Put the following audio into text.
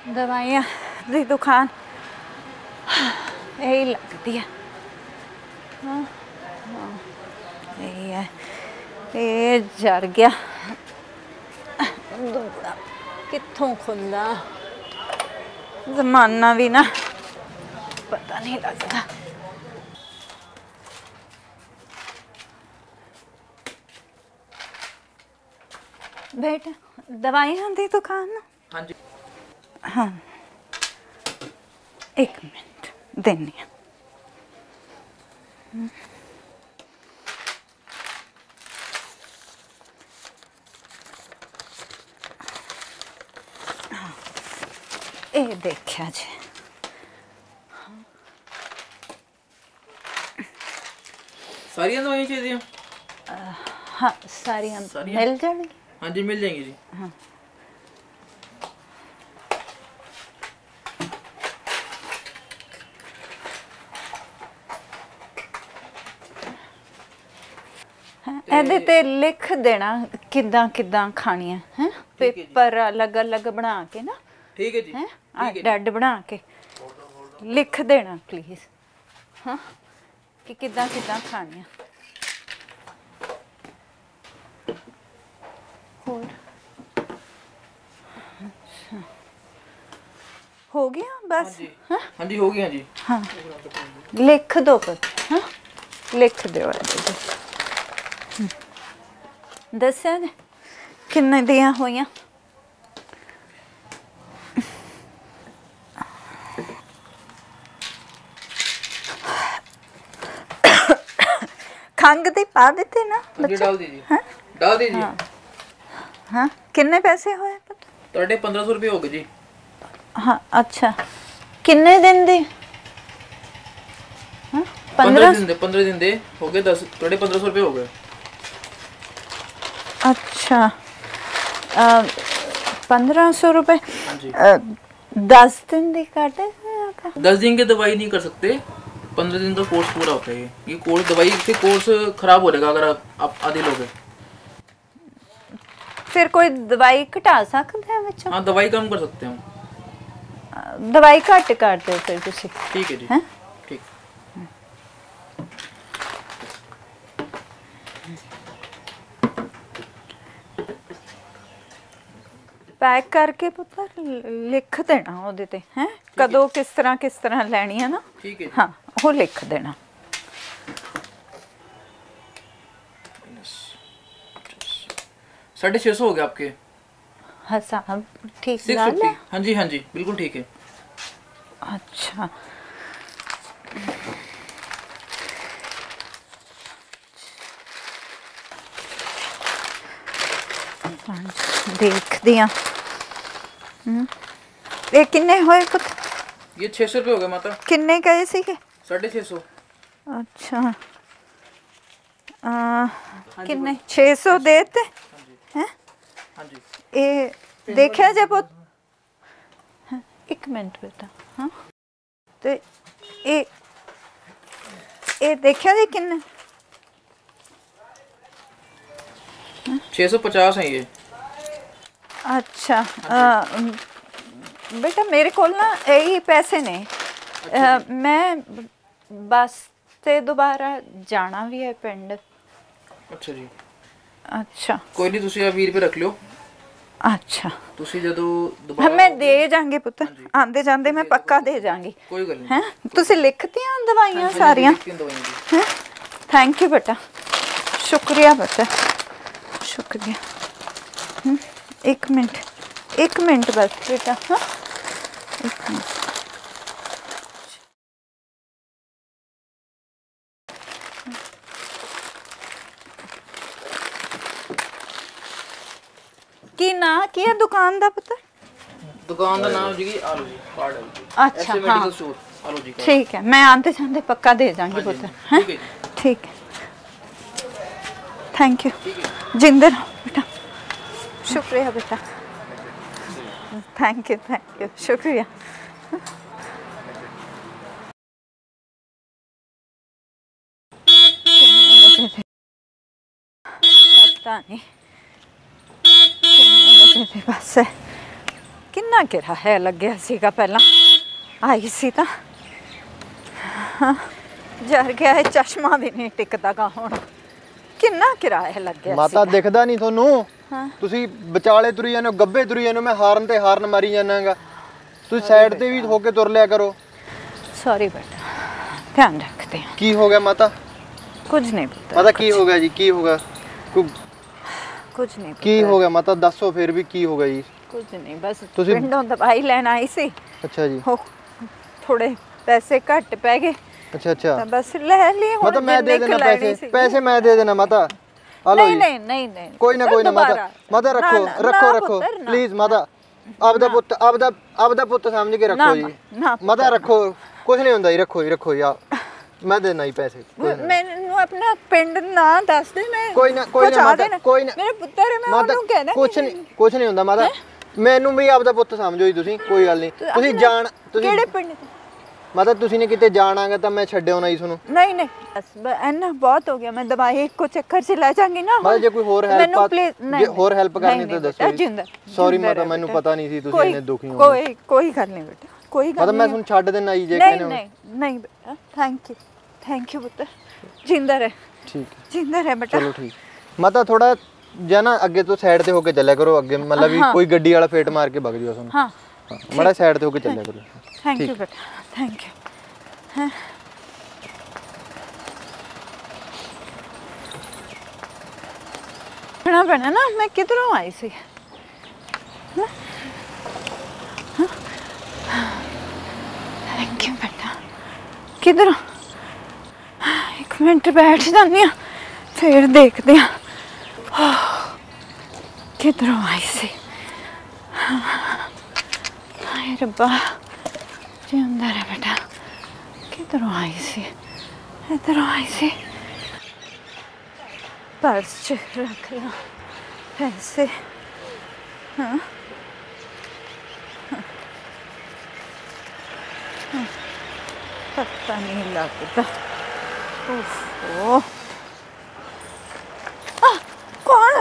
दवाइयाँ दी दुकान यही लगती है। हाँ हाँ यही है। ये जर गया दूड़ा कित्थों खुलदा जमाना भी ना पता नहीं लगता। बेटा दवाइयाँ दी दुकान। हाँ जी हाँ एक मिनट देनी है। ये देखिए जी। सारी दवाइयाँ चाहिए? हाँ सारी हम मिल जाएंगी। हाँ जी मिल जाएंगी जी। हाँ ਇਹਦੇ ਤੇ ਲਿਖ ਦੇਣਾ ਕਿੱਦਾਂ ਕਿੱਦਾਂ ਖਾਣੀਆਂ ਹੈ ਪੇਪਰ ਅਲੱਗ ਅਲੱਗ ਬਣਾ ਕੇ ਨਾ। ठीक है जी। है डैड बना के लिख देना प्लीज। हाँ कि किदा किदा खानी और अच्छा हो गया बस। हाँ जी हो गया जी। हाँ लिख दो पर। हाँ लिख दो दस्या किन्ने दियां होइयां। खंग दी पा देते ना बच्चे डाल दीजिए। हाँ? डाल दीजिए। हाँ, हाँ? किन्ने पैसे होए तोड़े 1500 रुपये हो गए जी। हाँ अच्छा किन्ने दिन दी? हाँ? 15 दिन दे हो गए 10 तोड़े 1500 रुपये हो गए। अच्छा 1500 रुपये। हाँ जी 10 दिन दी काटे 10 दिन की दवाई नहीं कर सकते। 15 दिन का कोर्स पूरा होता है। ये कोर्स दवाई से कोर्स खराब हो जाएगा अगर आप आधे लोगे। फिर कोई दवाई घटा सकते हैं बच्चों? हाँ दवाई कम कर सकते हैं हम। दवाई घट कर दो फिर तुसी। ठीक है जी। हैं? ठीक पैक करके पुत्र लिख देना ओदे ते हैं कदों किस तरह लेनी है ना। ठीक है जी। हाँ वो लिख देना। 650 हो गए आपके। हाँ साहब ठीक 650। हाँ जी बिल्कुल ठीक है। अच्छा देख दिया। ये किन्ने होए पुत्र? ये 600 रुपये हो गए माता। किन्ने गए सी के? 650। अच्छा किन्ने 600 देते हैं? हाँ जी ये देखा जे पुत। हाँ, एक मिनट बेटा। हाँ तो ये देखा जे किन्ने? 650 है ये। अच्छा बेटा मेरे को ना यही पैसे ने। मैं बस से दोबारा जाना भी है पिंड। अच्छा जी। अच्छा कोई नहीं तुसी 20 रुपये रख लो। अच्छा तुसी जदों दोबारा मैं दे जांगी पुत्र आंदे जांदे मैं पक्का दे जांगी। कोई गल नहीं। हैं तुसी लिखतियां दवाइयां सारियां? हैं थैंक यू बेटा शुक्रिया बेटा शुक्रिया। एक मिनट बस बेटा। हाँ एक मिनट। की ना किया दुकान दा पुत्र? दुकान का नाम जी आलू जी कार्ड है। अच्छा हाँ मेडिकल स्टोर आलू जी कार्ड। ठीक है मैं आते जाते पक्का दे जाऊंगी पुत्र। हैं ठीक है थैंक यू जिंदर बेटा शुक्रिया बेटा थैंक यू शुक्रिया। पता नहीं बस है किन्ना ਕਿੰਨਾ ਕਿਰਾਇਆ ਲੱਗਿਆ ਸੀਗਾ ਪਹਿਲਾਂ ਆਈ ਸੀ ਤਾਂ ਜਰ ਗਿਆ ਇਹ ਚਸ਼ਮਾ ਵੀ ਨਹੀਂ ਟਿਕਦਾਗਾ ਹੁਣ ਕਿੰਨਾ ਕਿਰਾਇਆ ਲੱਗਿਆ ਮਾਤਾ ਦਿਖਦਾ ਨਹੀਂ ਤੁਹਾਨੂੰ ਤੁਸੀਂ ਵਿਚਾਲੇ ਤੁਰੀ ਜਾਂਦੇ ਹੋ ਗੱਬੇ ਤੁਰੀ ਜਾਂਦੇ ਹੋ ਮੈਂ ਹਾਰਨ ਤੇ ਹਾਰਨ ਮਾਰੀ ਜਾਣਾਗਾ ਤੁਸੀਂ ਸਾਈਡ ਤੇ ਵੀ ਹੋ ਕੇ ਤੁਰ ਲਿਆ ਕਰੋ ਸੌਰੀ ਬੇਟਾ ਧਿਆਨ ਰੱਖਦੇ ਹਾਂ ਕੀ ਹੋ ਗਿਆ ਮਾਤਾ ਕੁਝ ਨਹੀਂ ਪੁੱਤਰ ਮਾਤਾ ਕੀ ਹੋ ਗਿਆ ਜੀ ਕੀ ਹੋ ਗਿਆ ਕੁਝ ਨਹੀਂ ਕੀ ਹੋ ਗਿਆ ਮਾਤਾ ਦੱਸੋ ਫਿਰ ਵੀ ਕੀ ਹੋ ਗਿਆ ਜੀ ਕੁਝ ਨਹੀਂ ਬਸ ਪਿੰਡੋਂ ਦਵਾਈ ਲੈਣ ਆਈ ਸੀ ਅੱਛਾ ਜੀ ਥੋੜੇ ਪੈਸੇ ਘੱਟ ਪੈ ਗਏ ਅੱਛਾ ਅੱਛਾ ਤਾਂ ਬਸ ਲੈ ਲਈ ਹੁਣ ਮਾਤਾ ਮੈਂ ਦੇ ਦੇਣਾ ਪੈਸੇ ਮੈਂ ਦੇ ਦੇਣਾ ਮਾਤਾ ਹਲੋ ਜੀ ਨਹੀਂ ਕੋਈ ਨਾ ਮਾਤਾ ਰੱਖੋ ਪਲੀਜ਼ ਮਾਤਾ ਆਪਦਾ ਪੁੱਤ ਸਮਝ ਕੇ ਰੱਖੋ ਜੀ ਮਾਤਾ ਰੱਖੋ ਕੁਝ ਨਹੀਂ ਹੁੰਦਾ ਜੀ ਰੱਖੋ ਜੀ ਮੈਂ ਦੇਣਾ ਹੀ ਪੈਸੇ ਮੈਨੂੰ ਆਪਣਾ ਪਿੰਡ ਨਾ ਦੱਸ ਦੇ ਮੈਂ ਕੋਈ ਨਾ ਮੇਰੇ ਪੁੱਤਰ ਹੈ ਮੈਂ ਉਹਨੂੰ ਕਹਿਣਾ ਕੁਝ ਨਹੀਂ ਹੁੰਦਾ ਮਾਤਾ ਮੈਨੂੰ ਵੀ ਆਪਦਾ ਪੁੱਤ ਸਮਝੋ ਜੀ ਤੁਸੀਂ ਕੋਈ ਗੱਲ ਨਹੀਂ ਤੁਸੀਂ ਕਿਹੜੇ ਪਿੰਡ ਤੋਂ ਮਾਤਾ ਤੁਸੀਂ ਨੇ ਕਿਤੇ ਜਾਣਾਗਾ ਤਾਂ ਮੈਂ ਛੱਡਿਓ ਨਾ ਜੀ ਤੁਹਾਨੂੰ ਨਹੀਂ ਬਸ ਇੰਨਾ ਬਹੁਤ ਹੋ ਗਿਆ ਮੈਂ ਦਵਾਈ ਇੱਕੋ ਚੱਕਰ 'ਚ ਲੈ ਜਾਵਾਂਗੀ ਨਾ ਮਾਤਾ ਜੇ ਕੋਈ ਹੋਰ ਹੈਲਪ ਕਰਨੀ ਤਾਂ ਦੱਸੋ ਸੌਰੀ ਮਾਤਾ ਮੈਨੂੰ ਪਤਾ ਨਹੀਂ ਸੀ ਤੁਸੀਂ ਇੰਨੇ ਦੁਖੀ ਹੋ ਕੋਈ ਗੱਲ ਨਹੀਂ ਬੇਟਾ ਕੋਈ ਗੱਲ ਮਾਤਾ ਮੈਂ ਤੁਹਾਨੂੰ ਛੱਡ ਦੇਣਾ ਜੀ ਜੇ ਕਹਿੰਦੇ ਨਹੀਂ ਬੇਟਾ ਥੈਂਕ ਯੂ ਪੁੱਤਰ ਜਿੰਦਾ ਰਹਿ ਠੀਕ ਜਿੰਦਾ ਰਹਿ ਬੇਟਾ ਚਲੋ ਠੀਕ ਮਾਤਾ ਥੋੜਾ ਜਾਂ ਅੱਗੇ ਤੋਂ ਸਾਈਡ ਤੇ ਹੋ ਕੇ ਚੱਲਿਆ ਕਰੋ ਅੱਗੇ ਮਤਲਬ ਵੀ ਕੋਈ ਗੱਡੀ ਵਾਲਾ ਫੇਟ ਮਾਰ ਕੇ ਵਗ ਜਿਓ ਤੁਹਾਨੂੰ ਹਾਂ ਮਾੜਾ ਸਾਈਡ ਤੇ ਹੋ ਕੇ ਚੱਲਿਆ ਕਰੋ ਥੈਂਕ ਯੂ ਬੇਟਾ ਥੈਂਕ ਯੂ ਬਣਾ ਨਾ ਮੈਂ ਕਿਧਰੋਂ ਆਈ ਸੀ ਥੈਂਕ ਯੂ ਬੇਟਾ ਕਿਧਰੋਂ ਇੱਕ ਮਿੰਟ ਬੈਠ ਜਾਂਦੀ ਹਾਂ ਫਿਰ ਦੇਖਦੇ ਹਾਂ ਕਿਧਰੋਂ ਆਈ ਸੀ ਹਾਏ ਰੱਬਾ ਜੀ ਅੰਦਰ ਹੈ ਬੇਟਾ ਕਿਧਰੋਂ ਆਈ ਸੀ ਇੱਧਰੋਂ ਆਈ ਸੀ पर्स रख ला पैसे हाँ पता नहीं लगता ओहो कौन